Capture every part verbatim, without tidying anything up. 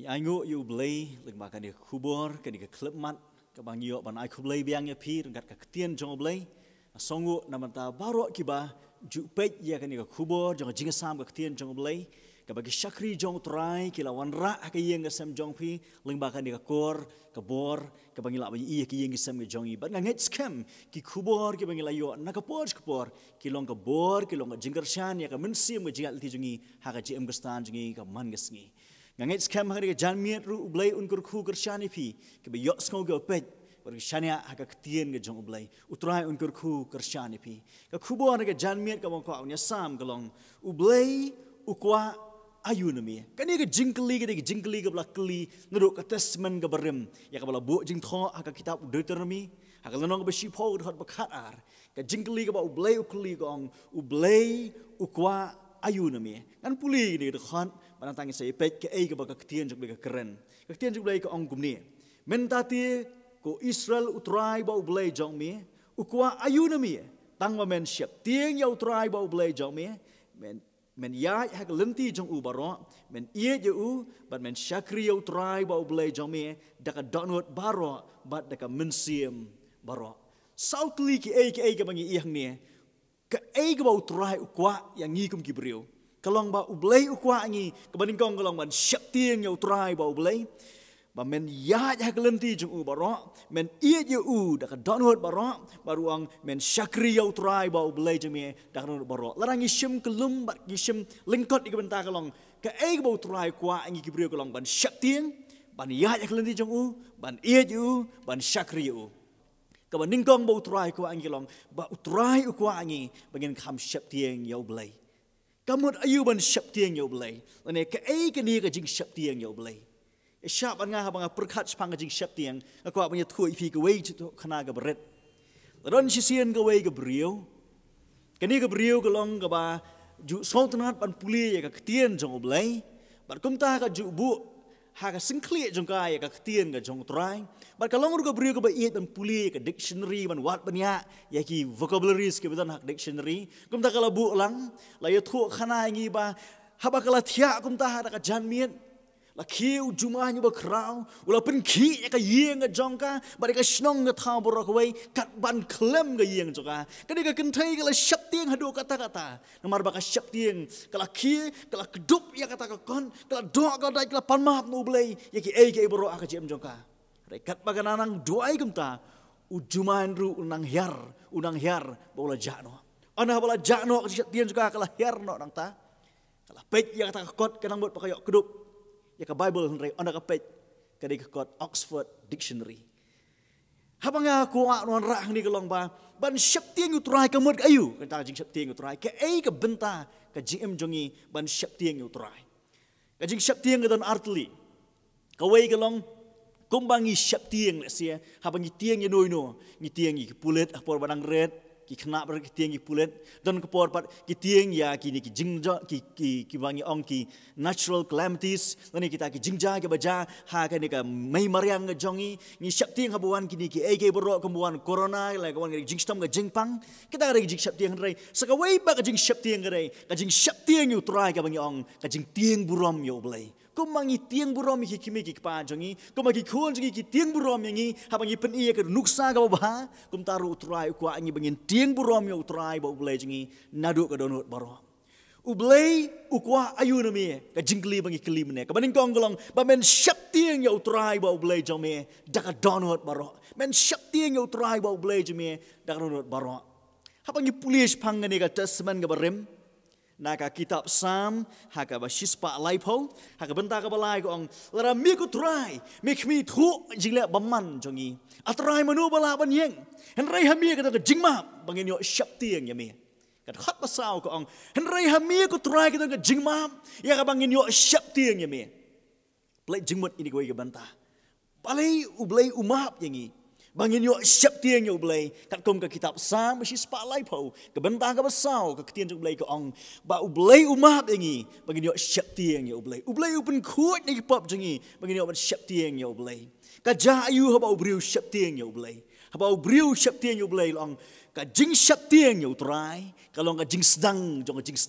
Ango yu Blei lek makan dia kubur ke dia klub mat ke bang yo ban ai kublei biang ya pi ngat ka ketien jong Blei songo namanta baro kiba ju pej ya kan dia kubur jong jinga sam ka ketien jong Blei ke bagi syakri jong trai kila wan ra ka yeng ka sam jong pi lek makan dia kor ke bor ke bang la ba i ke yeng sam ke jong i ban ngat scam ki kubur ke bang la yo na ka por ke por ki long ka bor ki long ka jingker shan ya ka Men Syiem ke jingal ti jongi ha ka jem ka stan jongi ka man ngi Ngangit skam hari ke janmiat ru Blei unkur khu kershani pi ke be yok skau ke pej ber shania ha ka ketien ke jong Blei utrai unkur khu kershani pi ke khubo ke janmiat ke bang ko nya sam ke long u Blei u kwah ayu nami kan ni ke jingkeli ke jingkeli ke blakli nuruk ke testament ke berim ya ke bala bu jing tho ha ka kitab Deuteronomi ha ka lenong ke sipo ke hot bakat ar ke jingkeli ke ba u Blei u kli gong u Blei u kwah ayu nami kan puli ni de khan Manang tangi saya pej ke ai ke baka ketien jok beka keren. Ketien jok Blei ke ong gumni. Mentati ko Israel utrai ba Blei jong mi, ukwa ayu na mi. Tang wa men syep tieng ya utrai ba Blei jong mi. Men men ya ha ke lenti jong u baro, men ie je u, bat men syakri ya utrai ba Blei jong mi, daka donut baro, bat daka Men Syiem baro. Sautli ki ai ki ai ke bangi ihang ni. Ke ai ke ba utrai ukwa yang ngikum ki beriu. Kalong ba Blei ukwa ngi kebaning kong kalong ban syap tieng ya utrai ba Blei ba men ya ya kelenti jung u baro men ie je u da ka donhot baro baruang men syakri ya utrai ba Blei jeme da ka baro larang isim kelum ba isim lingkot di kebenta kalong ke ai ba utrai kwa ngi kibrio kalong ban syap tieng ban ya ya kelenti jung u ban ie je u ban syakri u kebaning kong ba utrai kwa ngi kalong ba utrai ukwa ngi bagian kham syap tieng ya Blei Kamut ayu ban syap tieng ya Blei. Lane ke ai ke ni ke jing syap tieng ya Blei. E syap ban ngah bang perkhat spang ke jing syap tieng. Aku punya thui pi ke wei tu khana ke beret. Ron sisien ke wei ke beriu. Ke ni ke beriu ke long ke ba ju sultanat ban puli ya ke ketien jong Blei. Bat kumta ke ju bu ha ke singkli jong ka ya ke ketien ke jong trai. Bat kalong ru ke beriu ke ba iet ban puli ke dictionary ban wat ban ya ya ki vocabularies ke betan hak dictionary. Kumta kala bu lang la ya thu khana ngi ba haba kala thia kumta ha ka janmiet la khiu jumah nyu ba krau ula pen khi ya ka yeng jong ka ba ka snong ka tha bor ka wei kat ban klem ka yeng jong ka ka ka kenthai kala syap tieng hadu kata kata namar ba ka syap tieng kala khi kala kedup ya kata ka kon kala do ka dai kala pan map no Blei ya ki ai ke boro ka jem jong ka rekat ba kanang duai kumta ujuman ru unang hyar unang hyar bola jano ana bola jano ka tieng juga kala hyar no nang ta kala pej ya kata ka kot kanang bot pakayok kedup ya ka Bible henry ana ka pej ka di ka kot Oxford Dictionary habang aku nuan ra ni kalong ba ban syap tieng utrai ka mot ayu kata jing syap tieng utrai ka ai ka benta ka jim jongi ban syap tieng utrai ka jing syap tieng ka don artli ka wei kalong kumbangi syap tieng le sia habangi tieng ye noino ni tieng ki pulet apor badang red ki khna ber ki tieng ki pulet don ko por pat ki tieng ya ki ni ki jingja ki ki ki bangi ong ki natural calamities lani kita ki jingja ke baja ha ka ni ka mai mariang jongi ni syap tieng habuan ki ni ki ege boro kemuan corona la kawan ki jingstom ka jingpang kita ka jing syap tieng rai sakawai ba ka jing syap tieng rai ka jing syap tieng yu trai ka bangi ong ka jing tieng burom yo Blei kumangi tieng burom ki kimi ki pa jongi kumagi khon jongi ki tieng burom yangi habangi pen iya ke nuksa ka ba kum taru utrai kwa angi bangin tieng burom yo utrai ba Blei jongi nadu ka donut baro u Blei u kwa ayu na mi ka jingli bangi kelim ne ka baning kong golong ba men syap tieng yo utrai ba Blei jongi da ka donut baro men syap tieng yo utrai ba Blei jongi da ka donut baro habangi pulis pangane ka testament ka barem Naka kitab Sam haka ba shispa laipo haka benta ka balai ko ong lara mi ko try make me thu jingle baman jongi atrai manu bala ban yeng henrai hami ka ka jingma bangin yo syap tieng ya mi ka khat pasau ko ong henrai hami ko try ka ka jingma ya ka bangin yo syap tieng ya mi Blei jingmut ini ko ka benta balai u Blei umap yangi Bangin yo syap tieng yo Blei kat kom ka kitab Sam si spa laipo ke bentang ka basau ka ketien jong Blei ko ong ba u Blei umap yangi bangin yo syap tieng yo Blei u Blei upen kuat ni pop jongi bangin yo ban syap tieng yo Blei ka ja ayu ha ba u briu syap tieng yo Blei ha ba u briu syap tieng yo Blei long ka jing syap tieng yo trai kalong ka jing sedang jong jing start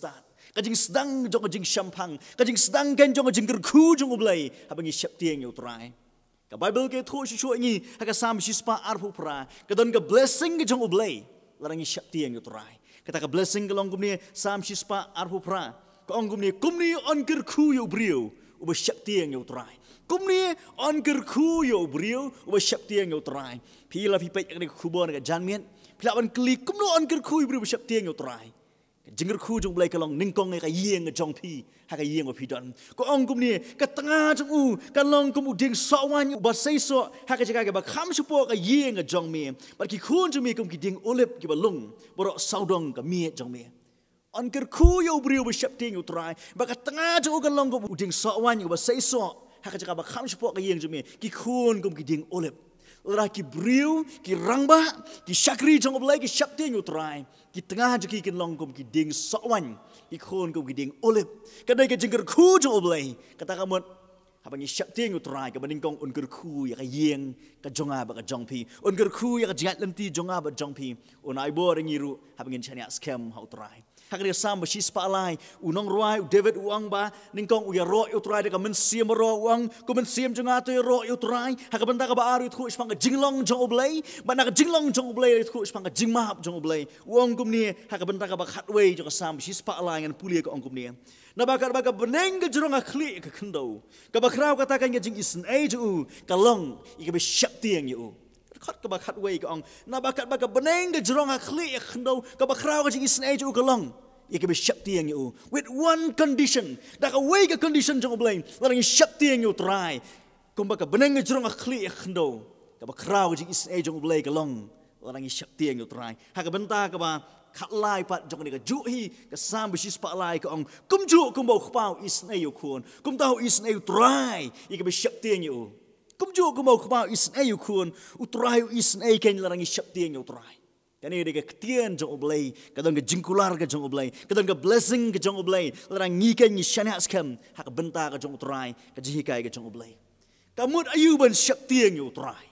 Kajing sedang jong kajing syampang, kajing sedang kan jong kajing gerku jong oblay, habangi syap tiang yo trai. Ka Bible ke thu shu ni ha ka sam shispa arpu pra, ka don ka blessing ke jong oblay, larangi syap tiang yo trai. Kata ka blessing ke long gumni sam shispa arpu pra, ka ong gumni kumni on gerku yo brio, uba syap tiang yo trai. Kumni on gerku yo brio, uba syap tiang yo trai. Pila pi pek ka kubon ka janmian, pila ban kli kumno on gerku yo brio syap tiang yo trai. Jengger khu jong blai kalong ningkong ka yeng ka jong pi ha ka yeng wa pi don ko ong kum ni ka tanga jong u ka long kum u ding so wan ba sei so ha ka jaga ka ba kham supo ka yeng ka jong me ba ki khun jong me kum ki ding olip ki ba lung bo saudong ka mi jong me on ker khu yo brio ba shap ting u trai ba ka tanga jong u ka long kum u ding so wan ba sei so ha ka jaga ba kham supo ka yeng jong me ki khun kum ki ding olip ora ki brio ki rangba ki shakri jong blai ki shap ting u trai ki tengah jeki kin long kum ki ding sowan ki khon kum ki ding olip kadai ka jengker khu jong blai kata kamot habangi shap ting u trai ka baning kong un ker khu ya ka yeng ka jonga ba ka jong pi un ker khu ya ka jat lenti jonga ba jong pi un ai bo ringiru habangin chania scam ha trai hakria sam ba shis pa lai unong roi David uang ba ningkong u ya ro u trai de ka men siem ro uang ko men siem jonga to ro u trai ha ka banta ka ba aru thu spang ka jinglong jong oblai ba na ka jinglong jong oblai thu spang ka jingmap jong oblai uang kum ni ha ka banta ka ba khatwei jo ka sam shis pa lai ngan pulia ka ong kum ni na ba ka ba ka beneng ka jrong a khli ka khndo ka ba kraw ka ta ka jing isen ai ju ka long i ka be shap tiang yu khat ka ba khatwei ka ong na ba ka ba ka beneng ka jrong a khli ka khndo ka ba kraw ka jing isen ai ju ka long i ka be shap tiang yu with one condition da ka wei ka condition jong oblai lang i shap tiang yu try kum ba ka beneng ka jrong a khli ka khndo ka ba kraw ka jing isen ai jong oblai ka long lang i shap tiang yu try ha ka banta ka ba khat lai pat jong ni ka ju hi ka sam bi pa lai ka ong kum ju kum bo khpau is nei yu khun kum tau is nei try i ka be shap tiang yu kum ju kum bo khpau is nei yu khun u try is nei ken larang i shap tiang yu try kani de ka tien jong oblai ka dong ka jingkular ka jong oblai ka dong ka blessing ka jong oblai larang ngi ken ni shana skam ha ka benta ka jong try ka ji kai ka jong oblai kamut ayu ban shap tiang yu try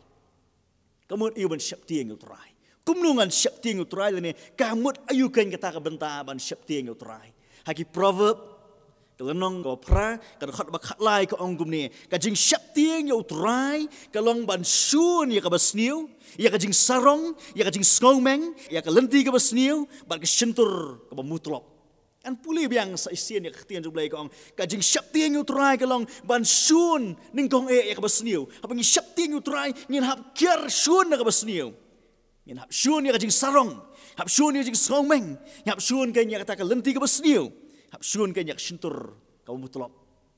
kamut ayu ban shap tiang yu try kumnungan syap tiang utrai lene kamut ayukan kata ka benta ban syap tiang utrai haki proverb kelenong ko pra ka khat ba khat lai ka ong gumni ka jing syap tiang utrai ka long ban sun ya ka basniu ya ka jing sarong ya ka jing skongmeng ya ka lenti ka basniu ban ka shentur ka bamutlok an puli biang sa isien ya khtian jublai ka ong ka jing syap tiang utrai ka long ban sun ning kong e ya ka basniu habangi syap tiang utrai ngin hap kiar sun na ka basniu Yin hap shun ya kajing sarong, hap shun ya kajing songmeng, hap shun kan ya kata ka lenti ka basniu, hap shun kan ya shintur ka mutlop.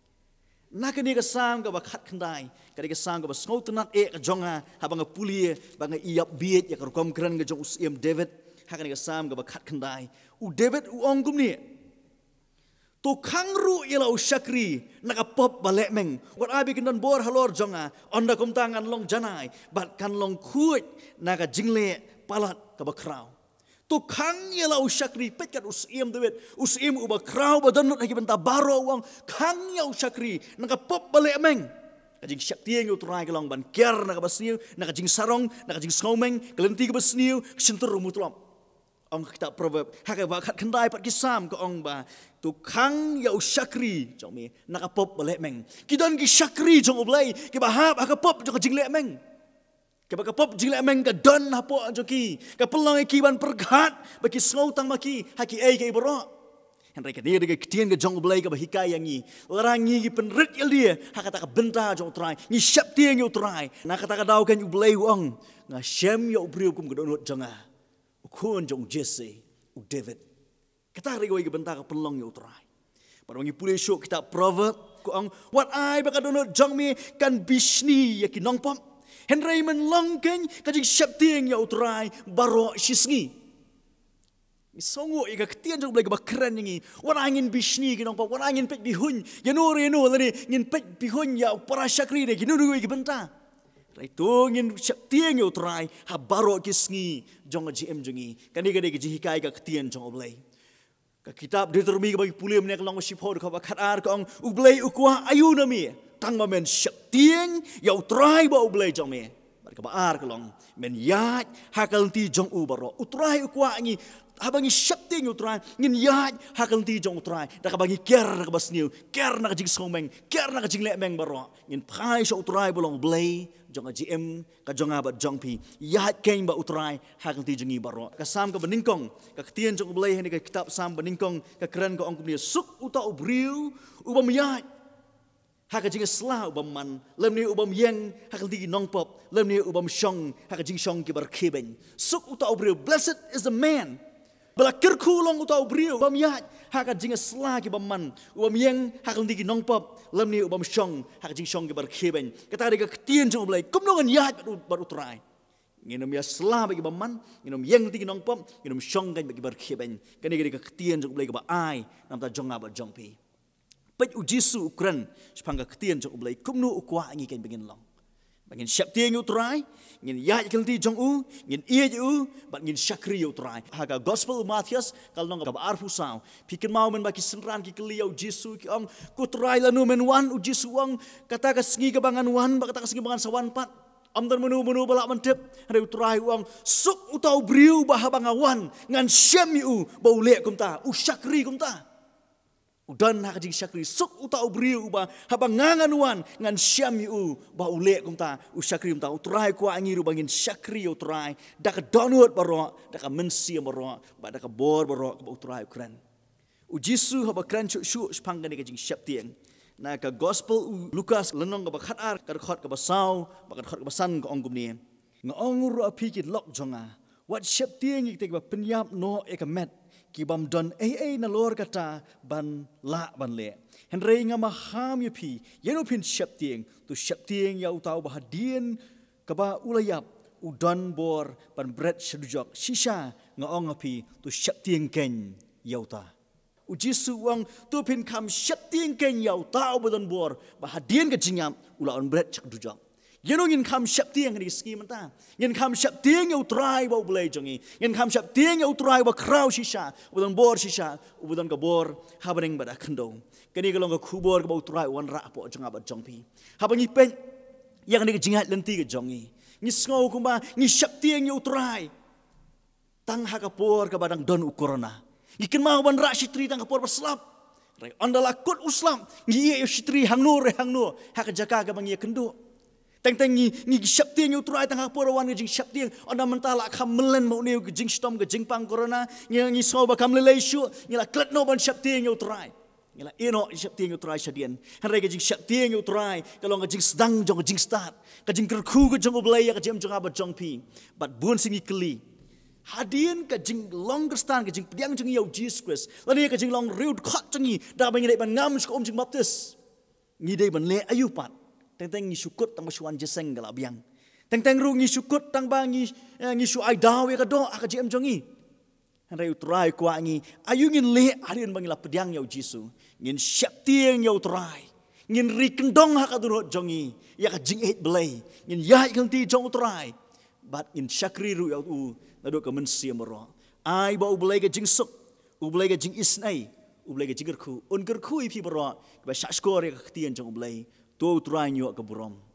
Na kan ka sam ka bakhat khandai, ka ka sam ka basngau tenat e ka jonga, habang pulie, bang iap biet ya ka kom kran ka jong usiem David, ha kan ka sam ka bakhat khandai. U David u ong gum ni. To kangru ila u shakri nakapop balek meng. Wat abi kan bor halor jonga, onda kum tangan long janai, bat kan long kuit naga jingle palat ka bakraw. To kang ila u shakri petkat usiem David, usiem u bakraw badanot hagi benta baro wang kang ya u shakri nakapop balek meng. Kajing syak tiang u turai ka long ban ker naga basniu, naga jing sarong, naga jing skomeng, kelenti ka basniu, sentur mutlop. Ong kita proverb haka ba khat khandai pat kisam ko ong ba tu khang ya ushakri jong mi nakapop balek meng kidon ki shakri jong oblai ki ba hap haka pop jong jinglek meng ki ba ka pop jinglek meng ka don hapo jong ki ka pelong ki ban pergat ba ki snau tang maki haki ai ki bro henry ka dia de kitien ka jong oblai ka ba hikai yang ni larangi ki penrit il dia haka ta ka benta jong trai ni syap tiang yo trai na kata ka dau kan oblai ong nga shem yo briu kum ka donot jonga Kun jong Jesse, u David. Kita hari goi bentar ka pelong yo trai. Pada wangi pulih syok kita proverb ko ang what I baka donot jong mi kan bisni ya kinong pom. Henry men long ken ka jing syap tiang yo trai baro shisngi. Misongo ika ketian jong blai ka bakran ngi. What I ngin bisni kinong pom, what I ngin pet bihun. Ya no re no lani ngin pet bihun ya para syakri de kinunu goi bentar. Raito ngin syap tiang yo trai ha baro kisngi jong G M jongi kani kani ji hikai ka ketian jong oblai ka kitab Deuteronomi ka bagi pulim nek long sipho ka bakhat ar ka ong ublai u kwah ayu na mi tang ma men syap tiang yo trai ba ublai jong me Kabaar kalong men yat hakal ti jong u baro utrai ukwa ngi habangi syapting utrai ngin yat hakal ti jong utrai da kabangi ker ka basniu ker na jing someng ker na jing lemeng baro ngin phai so utrai bolong Blei jong G M ka jong abat jong pi yat ken ba utrai hakal ti jongi baro ka sam ka beningkong ka ketien jong Blei ni ka kitab sam beningkong ka keren ka ongkum ni suk uta ubriu ubam yat haka jing sla ubam man lem ni ubam yeng haka ti nong pop lem ni ubam shong haka jing shong ki bar kheben suk uta obriu blessed is the man bala kirku long uta obriu ubam yat haka jing sla ki bam man ubam yeng haka ti nong pop lem ni ubam shong haka jing shong ki bar kheben kata de ka tien jong Blei kum nongan yat bar utrai nginom ya sla bagi bam man nginom yeng ti nong pop nginom shong kan bagi bar kheben kan de ka tien jong Blei ka ba ai nam ta jong ba jong pi Pej ujisu ukran sepangga ketien jong Blei kumnu ukwa ngi ken begin long bangin syap tieng utrai ngin ya kel ti jong u ngin ie u bat ngin syakri utrai haga gospel Matius kal nong ka arfu sao pikin mau men baki senran ki keliau jisu ki ong kutrai lanu men wan ujisu ong kata ka sengi ka bangan wan ba kata ka sengi bangan sawan pat am dan menu menu balak mentep ada utrai uang suk utau briu bah bangawan ngan syam u bau lek kum ta u syakri kum ta udan hak jing syakri suk uta ubriu ba habang ngangan wan ngan syam yu ba ule kum ta u syakri ta utrai ku angiru bangin syakri utrai dak download baro dak M Syiem baro ba dak bor baro ba utrai ukran u jisu haba kran chu shu spangani ka jing syap tieng na ka gospel Lukas lenong ka bakhat ar ka khot ka basau ba ka khot ka basan ka ongkum ni ngong ru api ki lok jonga wat syap tieng ik te ba penyap no ekamet kibam don ai ai na lor kata ban la ban le henrei nga maham yapi yenu pin syap tieng tu syap tieng ya utau bahadien kaba ulayap udon bor ban bread sedujok sisa nga ong api tu syap tieng ken yauta ujisu wang tu pin kam syap tieng ken yauta ubodon bor bahadien ka jingam ulaon bread sedujok Yenu ngin kam syap tieng ni ski menta. Ngin kam syap tieng eu try ba Blei jongi. Ngin kam syap tieng eu try ba kraw sisa. Ubudon bor sisa. Ubudon ka bor habaring bada kendo. Kani kalong ka kubor ka ba try wan ra po jonga ba jongpi. Habang ipen yang ni jingat lenti ka jongi. Ngi sngau kumba ngi syap tieng eu try. Tang ha ka por ka badang don ukorona. Ngi mau ban ra sitri tang ka por baslap. Rai andala kut uslam. Ngi ye sitri hangno re hangno. Ha ka jaka ka bang ye kendo. Teng teng ni ni syap tieng u try tang purawan ke jing syap tieng ona mentala kham melen mo ne ke jing stom ke jing pang corona ni ni so ba kam lelai shu ni la klet no ban syap tieng u try ni la eno syap tieng u try shadian han re ke jing syap tieng u try kalong ke jing sedang jong ke jing start ke jing kerku ke jong Blei ke jing jong ba jong pi bat bun singi keli hadien ke jing longer stand ke jing pediang jong yau Jesus Christ lani ke jing long riud khat jong ni da ban ni ban ngam sko om jing baptis ni dei ban le ayu pat Teng teng ngi syukut tang basuan jeseng galak biang. Teng teng ru ngi syukut tang ba ngi ngi su ai daw ya kado aka jem jongi. Han rai utrai kwa ngi ayu ngin le arian bangila pediang yau jisu. Ngin syap tieng yau utrai. Ngin ri kendong ha kadurut jongi. Ya ka jing et Blei. Ngin ya kan ti jong utrai. Bat ngin syakri ru yau u nadu ka M Syiem ro. Ai ba u Blei ka jing suk. U Blei ka jing isnai. U Blei ka jing gerku. Un gerku ipi bro. Ba syakskor ya ka ketien jong Blei. Tu utrai nyok ke burom.